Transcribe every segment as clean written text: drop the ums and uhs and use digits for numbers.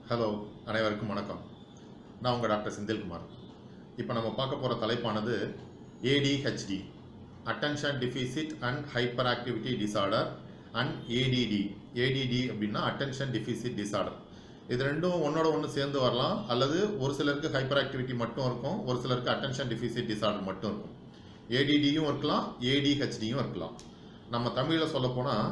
Hello, அனைவருக்கும் வணக்கம். நான் உங்கள் டாக்டர் செந்தில்குமார். இப்போ நம்ம பார்க்க போகிற தலைப்பானது ADHD, attention deficit and hyper activity disorder, and ADD. ADD அப்படின்னா அட்டென்ஷன் டெஃபிசிட் டிசார்டர். இது ரெண்டும் ஒன்றோட ஒன்று சேர்ந்து வரலாம், அல்லது ஒரு சிலருக்கு ஹைப்பர் ஆக்டிவிட்டி மட்டும் இருக்கும், ஒரு சிலருக்கு அட்டென்ஷன் டெஃபிசிட் டிசார்டர் மட்டும் இருக்கும். ஏடிடியும் இருக்கலாம், ஏடிஹெச்டியும் இருக்கலாம். நம்ம தமிழில் சொல்ல போனால்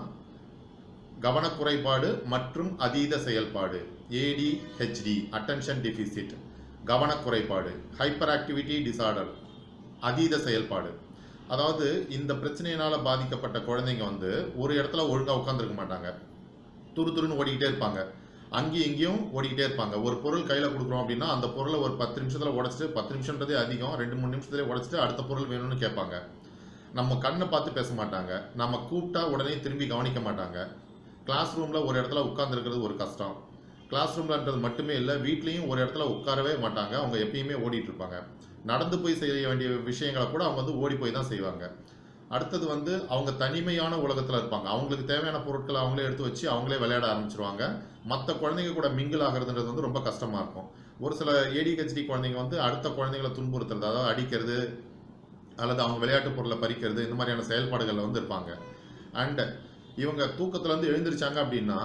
கவனக்குறைபாடு மற்றும் அதீத செயல்பாடு, ஏடிஹெச்டி அட்டென்ஷன் டெஃபிசிட், கவனக்குறைபாடு, ஹைப்பர் ஆக்டிவிட்டி டிசார்டர், அதீத செயல்பாடு. அதாவது இந்த பிரச்சனையினால் பாதிக்கப்பட்ட குழந்தைங்க ஒரு இடத்துல ஒழுங்காக உட்காந்துருக்க மாட்டாங்க, துருன்னு ஓடிக்கிட்டே இருப்பாங்க, அங்கேயும் இங்கேயும் ஓடிக்கிட்டே இருப்பாங்க. ஒரு பொருள் கையில் கொடுக்குறோம் அப்படின்னா அந்த பொருளை ஒரு 10 நிமிஷத்தில் உடச்சிட்டு, 10 நிமிஷம்ன்றதே அதிகம், 2-3 நிமிஷத்துலேயே உடச்சிட்டு அடுத்த பொருள் வேணும்னு கேட்பாங்க. நம்ம கண்ணை பார்த்து பேச மாட்டாங்க, நம்ம கூப்பிட்டா உடனே திரும்பி கவனிக்க மாட்டாங்க. கிளாஸ் ரூமில் ஒரு இடத்துல உட்காந்துருக்கிறது ஒரு கஷ்டம். கிளாஸ் ரூம்லன்றது மட்டுமே இல்லை, வீட்லேயும் ஒரு இடத்துல உட்காரவே மாட்டாங்க, அவங்க எப்பயுமே ஓடிட்டு இருப்பாங்க. நடந்து போய் செய்ய வேண்டிய விஷயங்களை கூட அவங்க ஓடி போய் தான் செய்வாங்க. அடுத்தது அவங்க தனிமையான உலகத்தில் இருப்பாங்க. அவங்களுக்கு தேவையான பொருட்களை அவங்களே எடுத்து வச்சு அவங்களே விளையாட ஆரம்பிச்சிருவாங்க. மற்ற குழந்தைங்க கூட மிங்கிள் ஆகிறதுன்றது ரொம்ப கஷ்டமாக இருக்கும். ஒரு சில ஏடிஹெச்டி குழந்தைங்க அடுத்த குழந்தைங்களை துன்புறுத்துறது, அதாவது அடிக்கிறது அல்லது அவங்க விளையாட்டு பொருளை பறிக்கிறது, இந்த மாதிரியான செயல்பாடுகளில் இருப்பாங்க. அண்ட் இவங்க தூக்கத்துலேருந்து எழுந்திரிச்சாங்க அப்படின்னா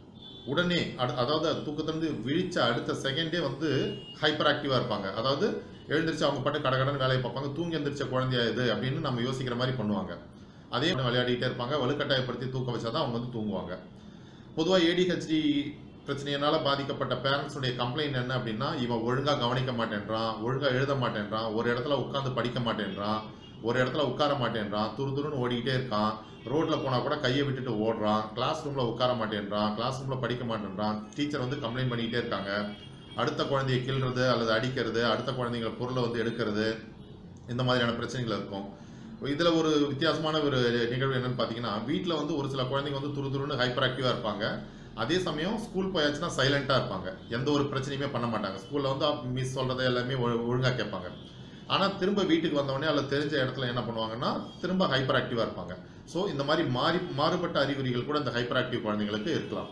உடனே அதாவது தூக்கத்துலேருந்து விழிச்ச அடுத்த செகண்டே ஹைப்பர் ஆக்டிவாக இருப்பாங்க. அதாவது எழுந்திரிச்சு அவங்க பாட்டு கடகடன்னு வேலையை பார்ப்பாங்க. தூங்கி எழுந்திரிச்ச குழந்தையா இது அப்படின்னு நம்ம யோசிக்கிற மாதிரி பண்ணுவாங்க. அதே விளையாடிட்டே இருப்பாங்க, வலுக்கட்டாயப்படுத்தி தூக்க வச்சா தான் அவங்க தூங்குவாங்க. பொதுவாக ஏடிஹெச்டி பிரச்சனையினால் பாதிக்கப்பட்ட பேரண்ட்ஸுடைய கம்ப்ளைண்ட் என்ன அப்படின்னா, இவன் ஒழுங்காக கவனிக்க மாட்டேன்றான், ஒழுங்காக எழுத மாட்டேன்றான், ஒரு இடத்துல உட்காந்து படிக்க மாட்டேன்றான், ஒரு இடத்துல உட்கார மாட்டேன்றான், துருன்னு ஓடிக்கிட்டே இருக்கான், ரோட்டில் போனால் கூட கையை விட்டுட்டு ஓடுறான், கிளாஸ் ரூமில் உட்கார மாட்டேன்றான், கிளாஸ் ரூமில் படிக்க மாட்டேன்றான், டீச்சர் கம்ப்ளைண்ட் பண்ணிக்கிட்டே இருக்காங்க, அடுத்த குழந்தையை கிள்றது அல்லது அடிக்கிறது, அடுத்த குழந்தைங்கள பொருளை எடுக்கிறது, இந்த மாதிரியான பிரச்சனைகள் இருக்கும். இதில் ஒரு வித்தியாசமான ஒரு நிகழ்வு என்னன்னு பார்த்தீங்கன்னா, வீட்டில் ஒரு சில குழந்தைங்க துருன்னு ஹைப்பர் ஆக்டிவாக இருப்பாங்க. அதே சமயம் ஸ்கூல் போயாச்சுன்னா சைலண்ட்டாக இருப்பாங்க, எந்த ஒரு பிரச்சனையுமே பண்ண மாட்டாங்க. ஸ்கூலில் மிஸ் சொல்கிறத எல்லாமே ஒழுங்காக கேட்பாங்க. ஆனால் திரும்ப வீட்டுக்கு வந்தவொடனே அல்லது தெரிஞ்ச இடத்துல என்ன பண்ணுவாங்கன்னா திரும்ப ஹைப்பர் ஆக்டிவாக இருப்பாங்க. ஸோ இந்த மாதிரி மாறுபட்ட அறிகுறிகள் கூட இந்த ஹைப்பர் ஆக்டிவ் குழந்தைங்களுக்கு இருக்கலாம்.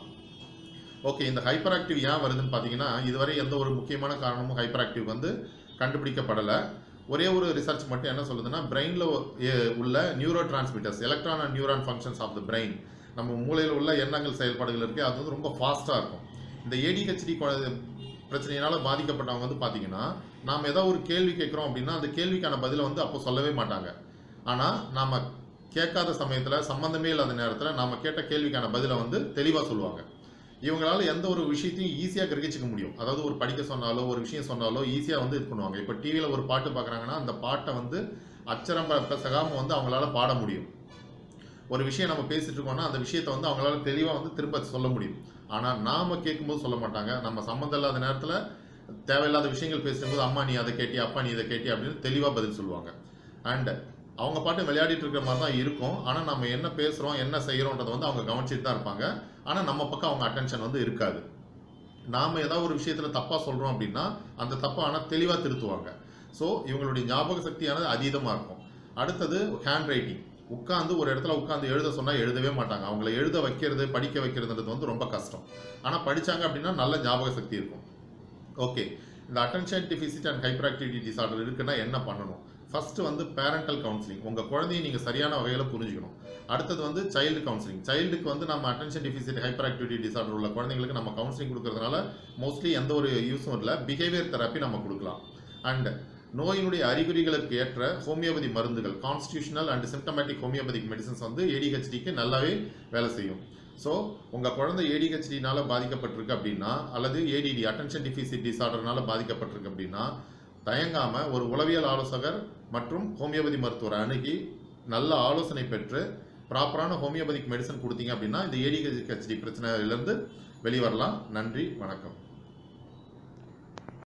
ஓகே, இந்த ஹைப்பர் ஆக்டிவ் ஏன் வருதுன்னு பார்த்தீங்கன்னா, இதுவரை எந்த ஒரு முக்கியமான காரணமும் ஹைப்பர் ஆக்டிவ் கண்டுபிடிக்கப்படலை. ஒரே ஒரு ரிசர்ச் மட்டும் என்ன சொல்லுதுன்னா, பிரெயினில் உள்ள neuro transmitters, electron and neuron functions of the brain, நம்ம மூளையில் உள்ள எண்ணங்கள் செயல்பாடுகள் இருக்குது, அது ரொம்ப ஃபாஸ்ட்டாக இருக்கும். இந்த ஏடிஹெச்டி பிரச்சனையினால் பாதிக்கப்பட்டவங்க பார்த்தீங்கன்னா, நாம் ஏதோ ஒரு கேள்வி கேட்குறோம் அப்படின்னா அந்த கேள்விக்கான பதிலை அப்போ சொல்லவே மாட்டாங்க. ஆனால் நாம் கேட்காத சமயத்தில், சம்மந்தமே இல்லாத நேரத்தில் நாம் கேட்ட கேள்விக்கான பதிலை தெளிவாக சொல்லுவாங்க. இவங்களால எந்த ஒரு விஷயத்தையும் ஈஸியாக கிரகிச்சிக்க முடியும். அதாவது ஒரு படிக்க சொன்னாலோ ஒரு விஷயம் சொன்னாலோ ஈஸியாக இது பண்ணுவாங்க. இப்போ டிவியில் ஒரு பாட்டு பார்க்குறாங்கன்னா அந்த பாட்டை அச்சரம் சகாமல் அவங்களால பாட முடியும். ஒரு விஷயம் நம்ம பேசிட்டு இருக்கோம்னா அந்த விஷயத்தை அவங்களால தெளிவாக திரும்ப சொல்ல முடியும். ஆனால் நாம் கேட்கும்போது சொல்ல மாட்டாங்க. நம்ம சம்மந்தம் இல்லாத நேரத்தில் தேவையில்லாத விஷயங்கள் பேசும்போது அம்மா நீ அதை கேட்டி, அப்பா நீ இதை கேட்டி அப்படின்னு தெளிவாக பதில் சொல்லுவாங்க. அண்ட் அவங்க பாட்டு விளையாடிட்டு இருக்கிற மாதிரி தான் இருக்கும். ஆனால் நம்ம என்ன பேசுகிறோம் என்ன செய்கிறோன்றதை அவங்க கவனிச்சுட்டு தான் இருப்பாங்க. ஆனால் நம்ம பக்கம் அவங்க அட்டென்ஷன் இருக்காது. நாம் ஏதாவது ஒரு விஷயத்தில் தப்பாக சொல்கிறோம் அப்படின்னா அந்த தப்பை ஆனால் தெளிவாக திருத்துவாங்க. ஸோ இவங்களுடைய ஞாபக சக்தியானது அதீதமாக இருக்கும். அடுத்தது ஹேண்ட் ரைட்டிங். ஒரு இடத்துல உட்காந்து எழுத சொன்னால் எழுதவே மாட்டாங்க. அவங்கள எழுத வைக்கிறது படிக்க வைக்கிறதுன்றது ரொம்ப கஷ்டம். ஆனால் படித்தாங்க அப்படின்னா நல்ல ஞாபக சக்தி இருக்கும். ஓகே, இந்த attention deficit and hyper activity disorder இருக்குன்னா என்ன பண்ணணும்? First parental counselling. உங்கள் குழந்தையை நீங்கள் சரியான வகையில் புரிஞ்சுக்கணும். அடுத்தது சைல்டு கவுன்சிலிங். சைல்டுக்கு நம்ம attention deficit hyper activity disorder உள்ள குழந்தைங்களுக்கு நம்ம கவுன்சிலிங் கொடுக்கறதுனால மோஸ்ட்லி எந்த ஒரு யூஸும் இல்லை. பிஹேவியர் தெரப்பி நம்ம கொடுக்கலாம். அண்ட் நோயினுடைய அறிகுறிகளுக்கு ஏற்ற ஹோமியோபதி மருந்துகள், constitutional and symptomatic homeopathic medicines ஏடிஹெச்டிக்கு நல்லாவே வேலை செய்யும். ஸோ உங்கள் குழந்தை ஏடிஹெச்டினால பாதிக்கப்பட்டிருக்கு அப்படின்னா, அல்லது ஏடிடி அட்டென்ஷன் டெஃபிசிட் டிசார்டர்னால பாதிக்கப்பட்டிருக்கு அப்படின்னா, தயங்காமல் ஒரு உளவியல் ஆலோசகர் மற்றும் ஹோமியோபதி மருத்துவரை அணுகி நல்ல ஆலோசனை பெற்று ப்ராப்பரான ஹோமியோபதிக் மெடிசன் கொடுத்தீங்க அப்படின்னா இந்த ஏடிஹெச்டி பிரச்சனையிலேருந்து வெளிவரலாம். நன்றி, வணக்கம்.